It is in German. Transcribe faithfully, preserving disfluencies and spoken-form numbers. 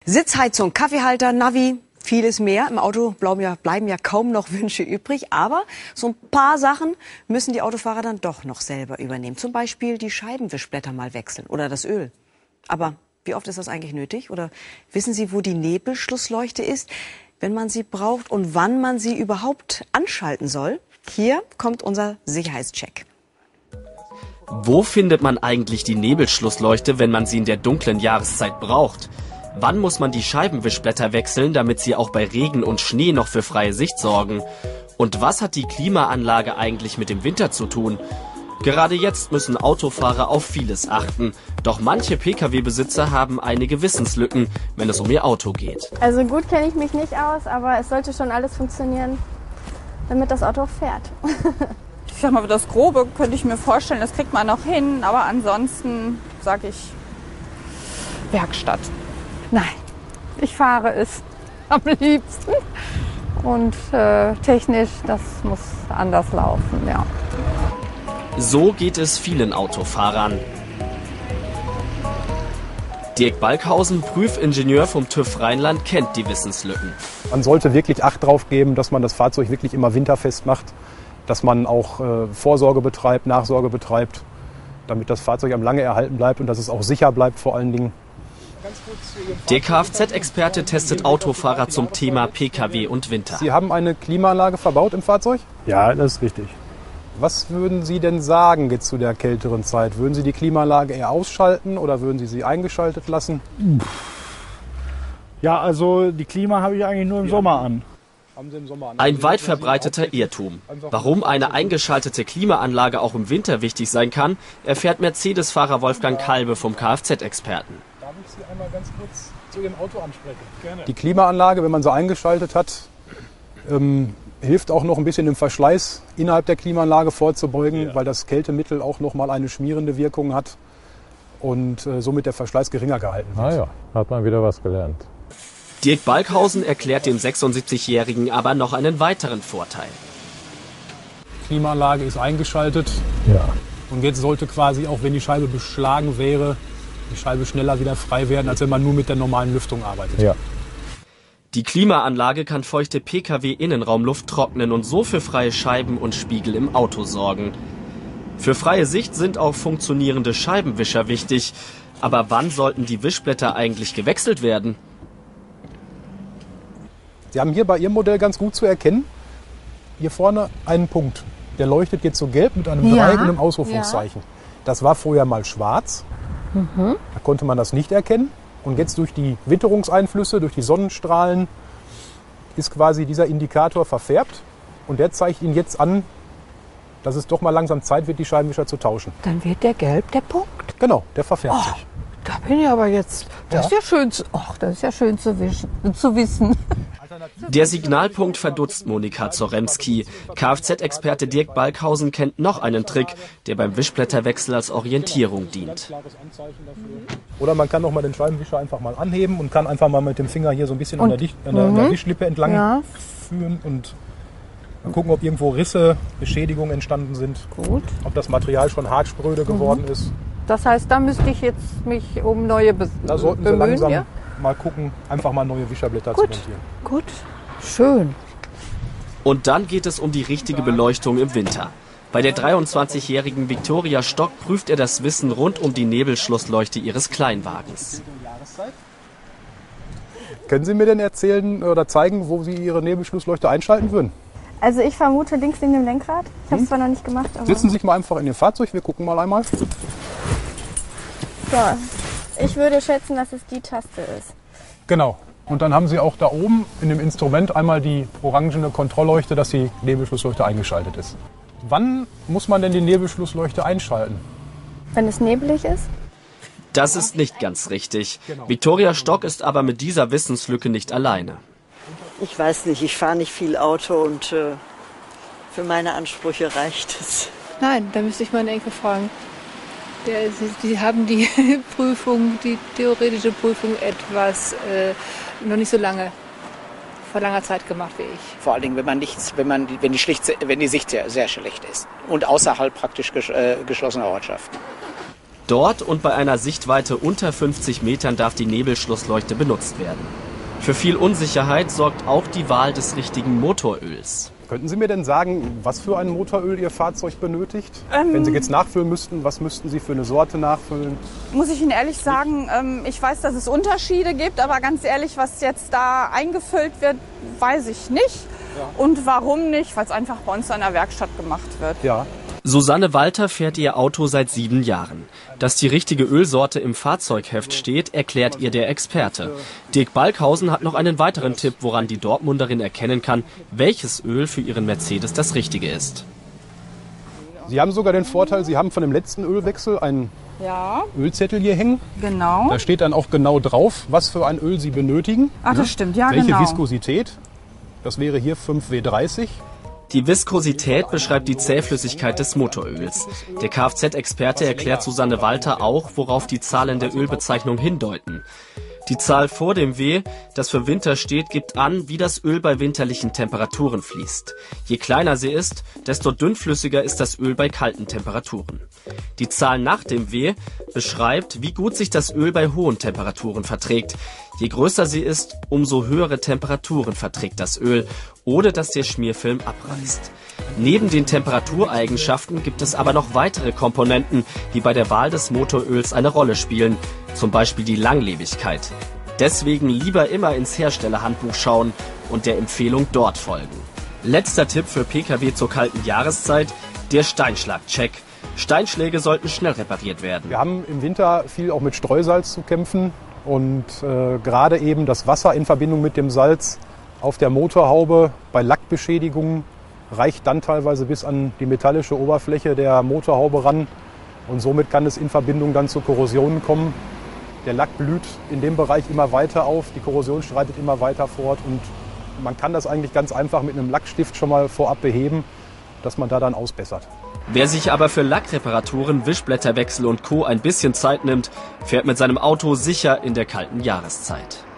Sitzheizung, Kaffeehalter, Navi, vieles mehr. Im Auto bleiben ja, bleiben ja kaum noch Wünsche übrig. Aber so ein paar Sachen müssen die Autofahrer dann doch noch selber übernehmen. Zum Beispiel die Scheibenwischblätter mal wechseln oder das Öl. Aber wie oft ist das eigentlich nötig? Oder wissen Sie, wo die Nebelschlussleuchte ist, wenn man sie braucht und wann man sie überhaupt anschalten soll? Hier kommt unser Sicherheitscheck. Wo findet man eigentlich die Nebelschlussleuchte, wenn man sie in der dunklen Jahreszeit braucht? Wann muss man die Scheibenwischblätter wechseln, damit sie auch bei Regen und Schnee noch für freie Sicht sorgen? Und was hat die Klimaanlage eigentlich mit dem Winter zu tun? Gerade jetzt müssen Autofahrer auf vieles achten. Doch manche Pkw-Besitzer haben einige Wissenslücken, wenn es um ihr Auto geht. Also gut kenne ich mich nicht aus, aber es sollte schon alles funktionieren, damit das Auto fährt. Ich sag mal, das Grobe könnte ich mir vorstellen, das kriegt man noch hin. Aber ansonsten sage ich Werkstatt. Nein, ich fahre es am liebsten. Und äh, technisch, das muss anders laufen, ja. So geht es vielen Autofahrern. Dirk Balkhausen, Prüfingenieur vom TÜV Rheinland, kennt die Wissenslücken. Man sollte wirklich Acht drauf geben, dass man das Fahrzeug wirklich immer winterfest macht, dass man auch äh, Vorsorge betreibt, Nachsorge betreibt, damit das Fahrzeug am lange erhalten bleibt und dass es auch sicher bleibt vor allen Dingen. Der Kfz-Experte testet Autofahrer zum Thema Pkw und Winter. Sie haben eine Klimaanlage verbaut im Fahrzeug? Ja, das ist richtig. Was würden Sie denn sagen jetzt zu der kälteren Zeit? Würden Sie die Klimaanlage eher ausschalten oder würden Sie sie eingeschaltet lassen? Ja, also die Klima habe ich eigentlich nur im Sommer an. Ein weit verbreiteter Irrtum. Warum eine eingeschaltete Klimaanlage auch im Winter wichtig sein kann, erfährt Mercedes-Fahrer Wolfgang Kalbe vom Kfz-Experten. Darf ich Sie einmal ganz kurz zu Ihrem Auto ansprechen? Gerne. Die Klimaanlage, wenn man sie eingeschaltet hat, ähm, hilft auch noch ein bisschen dem Verschleiß innerhalb der Klimaanlage vorzubeugen, ja, weil das Kältemittel auch noch mal eine schmierende Wirkung hat und äh, somit der Verschleiß geringer gehalten wird. Ah ja, hat man wieder was gelernt. Dirk Balkhausen erklärt dem sechsundsiebzigjährigen aber noch einen weiteren Vorteil. Die Klimaanlage ist eingeschaltet, Ja. und jetzt sollte quasi, auch wenn die Scheibe beschlagen wäre, die Scheibe schneller wieder frei werden, als wenn man nur mit der normalen Lüftung arbeitet. Ja. Die Klimaanlage kann feuchte Pkw-Innenraumluft trocknen und so für freie Scheiben und Spiegel im Auto sorgen. Für freie Sicht sind auch funktionierende Scheibenwischer wichtig. Aber wann sollten die Wischblätter eigentlich gewechselt werden? Sie haben hier bei Ihrem Modell ganz gut zu erkennen, hier vorne einen Punkt. Der leuchtet jetzt so gelb mit einem Ja. Dreieck und einem Ausrufungszeichen. Das war vorher mal schwarz. Mhm. Da konnte man das nicht erkennen. Und jetzt durch die Witterungseinflüsse, durch die Sonnenstrahlen, ist quasi dieser Indikator verfärbt. Und der zeigt Ihnen jetzt an, dass es doch mal langsam Zeit wird, die Scheibenwischer zu tauschen. Dann wird der gelb, der Punkt. Genau, der verfärbt Oh, sich. da bin ich aber jetzt. Das Ja. ist ja schön zu, ach, das ist ja schön zu, wischen, zu wissen. Der Signalpunkt verdutzt Monika Zoremski. Kfz-Experte Dirk Balkhausen kennt noch einen Trick, der beim Wischblätterwechsel als Orientierung dient. Oder man kann noch mal den Scheibenwischer einfach mal anheben und kann einfach mal mit dem Finger hier so ein bisschen an der, Dicht, an der, an der Wischlippe entlang Ja. führen und mal gucken, ob irgendwo Risse, Beschädigungen entstanden sind. Gut. Ob das Material schon hart spröde geworden ist. Das heißt, da müsste ich jetzt mich um neue Be Da sollten Sie bemühen. langsam Ja? mal gucken, einfach mal neue Wischerblätter Gut. zu montieren. Gut, schön. Und dann geht es um die richtige Beleuchtung im Winter. Bei der dreiundzwanzigjährigen Viktoria Stock prüft er das Wissen rund um die Nebelschlussleuchte ihres Kleinwagens. Können Sie mir denn erzählen oder zeigen, wo Sie Ihre Nebelschlussleuchte einschalten würden? Also ich vermute links neben dem Lenkrad. Ich habe es zwar noch nicht gemacht, aber Setzen Sie sich mal einfach in Ihr Fahrzeug, wir gucken mal einmal. ja, ich würde schätzen, dass es die Taste ist. Genau. Und dann haben Sie auch da oben in dem Instrument einmal die orangene Kontrollleuchte, dass die Nebelschlussleuchte eingeschaltet ist. Wann muss man denn die Nebelschlussleuchte einschalten? Wenn es nebelig ist? Das ist nicht ganz richtig. Viktoria Stock ist aber mit dieser Wissenslücke nicht alleine. Ich weiß nicht, ich fahre nicht viel Auto und äh, für meine Ansprüche reicht es. Nein, da müsste ich meinen Enkel fragen. Der, sie, die haben die Prüfung, die theoretische Prüfung etwas äh, noch nicht so lange, vor langer Zeit gemacht wie ich. Vor allen Dingen, wenn man nichts, wenn man, wenn die, schlicht, wenn die Sicht sehr, sehr schlecht ist und außerhalb praktisch ges, äh, geschlossener Ortschaften. Dort und bei einer Sichtweite unter fünfzig Metern darf die Nebelschlussleuchte benutzt werden. Für viel Unsicherheit sorgt auch die Wahl des richtigen Motoröls. Könnten Sie mir denn sagen, was für ein Motoröl Ihr Fahrzeug benötigt? Ähm, Wenn Sie jetzt nachfüllen müssten, was müssten Sie für eine Sorte nachfüllen? Muss ich Ihnen ehrlich sagen, ähm, ich weiß, dass es Unterschiede gibt, aber ganz ehrlich, was jetzt da eingefüllt wird, weiß ich nicht. Ja. Und warum nicht? Weil es einfach bei uns in der Werkstatt gemacht wird. Ja. Susanne Walter fährt ihr Auto seit sieben Jahren. Dass die richtige Ölsorte im Fahrzeugheft steht, erklärt ihr der Experte. Dirk Balkhausen hat noch einen weiteren Tipp, woran die Dortmunderin erkennen kann, welches Öl für ihren Mercedes das richtige ist. Sie haben sogar den Vorteil, Sie haben von dem letzten Ölwechsel einen ja. Ölzettel hier hängen. Genau. Da steht dann auch genau drauf, was für ein Öl Sie benötigen. Ach, das stimmt, ja, Welche genau. Viskosität. Das wäre hier fünf W dreißig. Die Viskosität beschreibt die Zähflüssigkeit des Motoröls. Der Kfz-Experte erklärt Susanne Walter auch, worauf die Zahlen der Ölbezeichnung hindeuten. Die Zahl vor dem W, das für Winter steht, gibt an, wie das Öl bei winterlichen Temperaturen fließt. Je kleiner sie ist, desto dünnflüssiger ist das Öl bei kalten Temperaturen. Die Zahl nach dem W beschreibt, wie gut sich das Öl bei hohen Temperaturen verträgt. Je größer sie ist, umso höhere Temperaturen verträgt das Öl, ohne dass der Schmierfilm abreißt. Neben den Temperatureigenschaften gibt es aber noch weitere Komponenten, die bei der Wahl des Motoröls eine Rolle spielen, zum Beispiel die Langlebigkeit. Deswegen lieber immer ins Herstellerhandbuch schauen und der Empfehlung dort folgen. Letzter Tipp für Pkw zur kalten Jahreszeit, der Steinschlagcheck. Steinschläge sollten schnell repariert werden. Wir haben im Winter viel auch mit Streusalz zu kämpfen und äh, gerade eben das Wasser in Verbindung mit dem Salz auf der Motorhaube bei Lackbeschädigungen reicht dann teilweise bis an die metallische Oberfläche der Motorhaube ran und somit kann es in Verbindung dann zu Korrosionen kommen. Der Lack blüht in dem Bereich immer weiter auf, die Korrosion schreitet immer weiter fort und man kann das eigentlich ganz einfach mit einem Lackstift schon mal vorab beheben, dass man da dann ausbessert. Wer sich aber für Lackreparaturen, Wischblätterwechsel und Co. ein bisschen Zeit nimmt, fährt mit seinem Auto sicher in der kalten Jahreszeit.